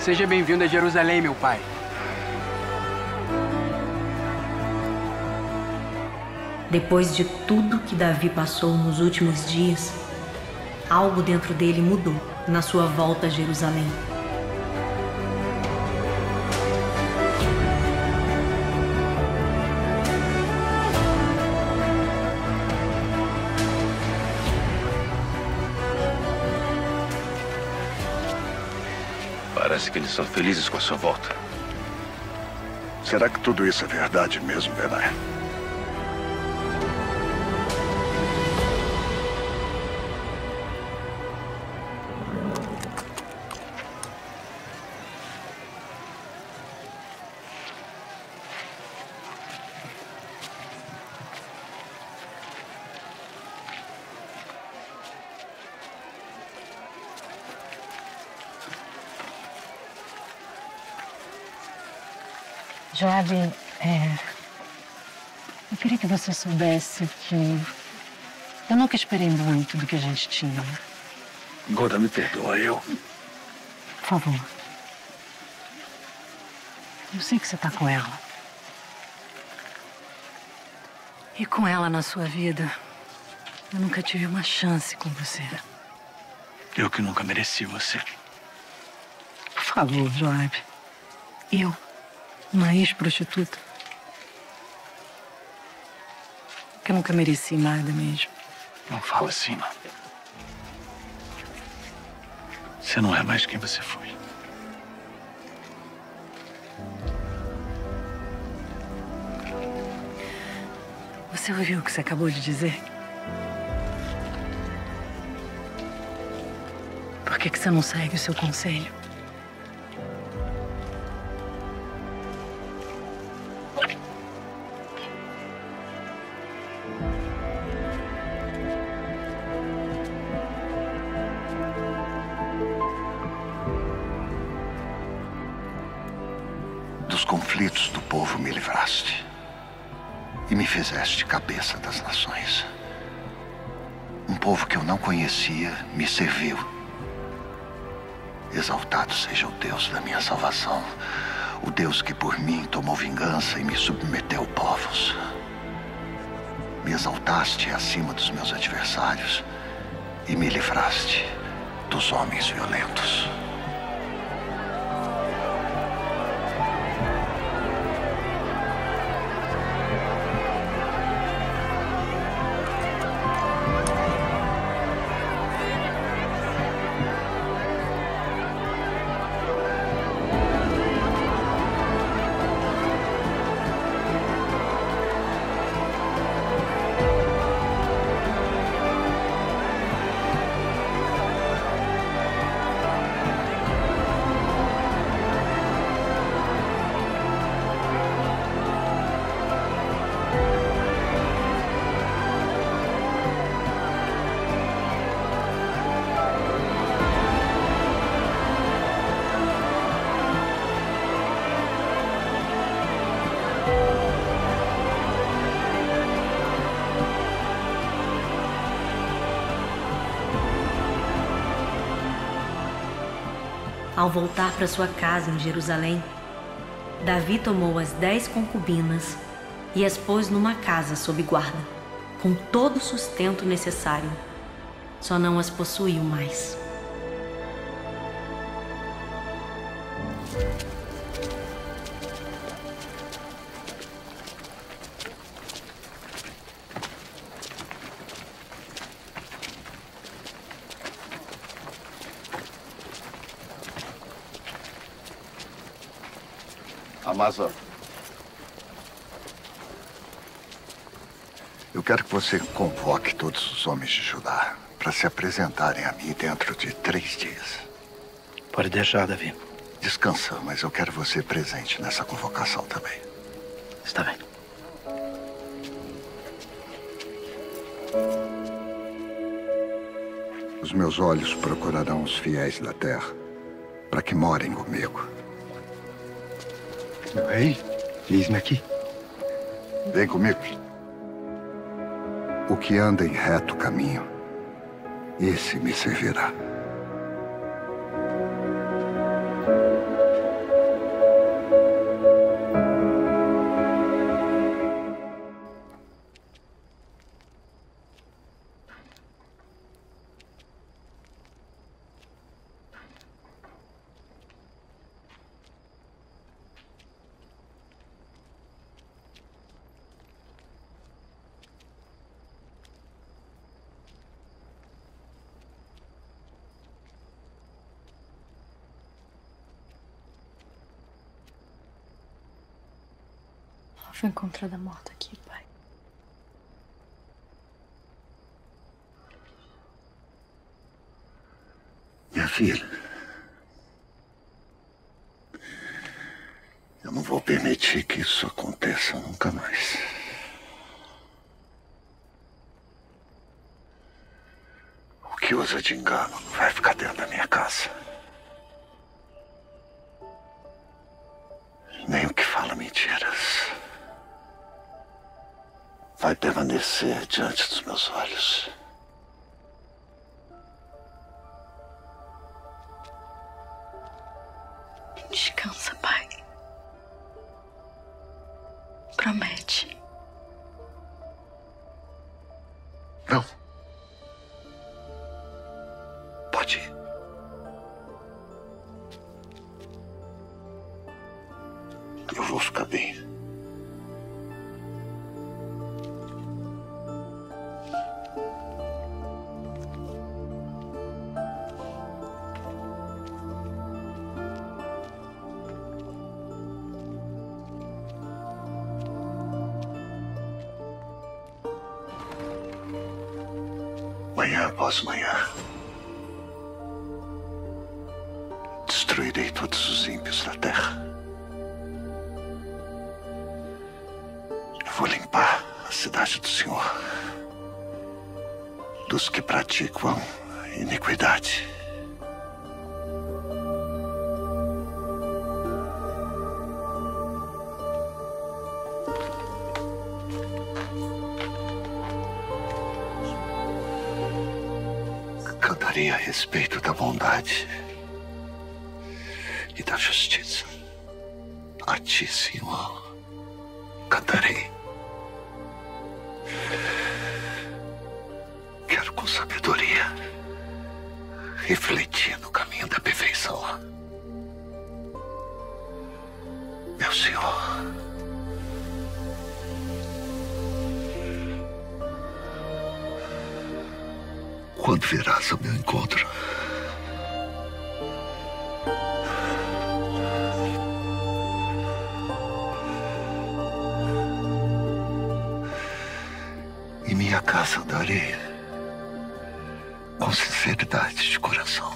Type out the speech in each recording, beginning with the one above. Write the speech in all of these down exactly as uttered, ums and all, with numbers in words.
Seja bem-vindo a Jerusalém, meu pai. Depois de tudo que Davi passou nos últimos dias, algo dentro dele mudou na sua volta a Jerusalém. Parece que eles são felizes com a sua volta. Será que tudo isso é verdade mesmo, Benai? Joab, é... eu queria que você soubesse que eu nunca esperei muito do que a gente tinha. Golda, me perdoa, eu... Por favor. Eu sei que você tá com ela. E com ela na sua vida, eu nunca tive uma chance com você. Eu que nunca mereci você. Por favor, Joab. Eu... uma ex-prostituta. Que eu nunca mereci nada mesmo. Não fala assim, não. Você não é mais quem você foi. Você ouviu o que você acabou de dizer? Por que que você não segue o seu conselho? Dos conflitos do povo me livraste e me fizeste cabeça das nações. Um povo que eu não conhecia me serviu. Exaltado seja o Deus da minha salvação, o Deus que por mim tomou vingança e me submeteu povos. Me exaltaste acima dos meus adversários e me livraste dos homens violentos. Ao voltar para sua casa em Jerusalém, Davi tomou as dez concubinas e as pôs numa casa sob guarda, com todo o sustento necessário. Só não as possuiu mais. Amasa, eu quero que você convoque todos os homens de Judá para se apresentarem a mim dentro de três dias. Pode deixar, Davi. Descansa, mas eu quero você presente nessa convocação também. Está bem. Os meus olhos procurarão os fiéis da terra para que morem comigo. Meu rei, eis-me aqui. Vem comigo. O que anda em reto caminho, esse me servirá. foi encontrada morta aqui, pai. Minha filha, eu não vou permitir que isso aconteça nunca mais. O que usa de engano não vai ficar dentro da minha casa. Nem o que fala mentiras vai permanecer diante dos meus olhos. Descansa, pai. Promete. Não. Pode ir. Eu vou ficar bem. Manhã após manhã, destruirei todos os ímpios da terra. Eu vou limpar a cidade do Senhor dos que praticam iniquidade. Cantarei a respeito da bondade e da justiça. A ti, Senhor, cantarei. Quero com sabedoria refletir no caminho da perfeição. Meu Senhor, quando virás ao meu encontro? Em minha casa andarei com sinceridade de coração.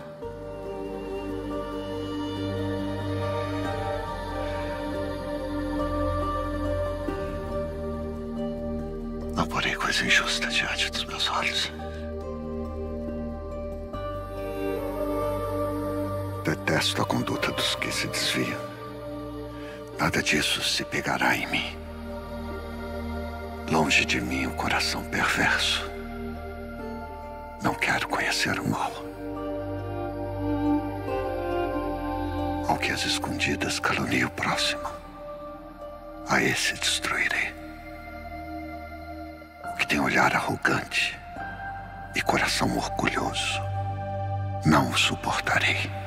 Não porei coisa injusta diante dos meus olhos. Detesto a conduta dos que se desviam. Nada disso se pegará em mim. Longe de mim o coração perverso. Não quero conhecer o mal. Ao que as escondidas calunie o próximo, a esse destruirei. O que tem olhar arrogante e coração orgulhoso, não o suportarei.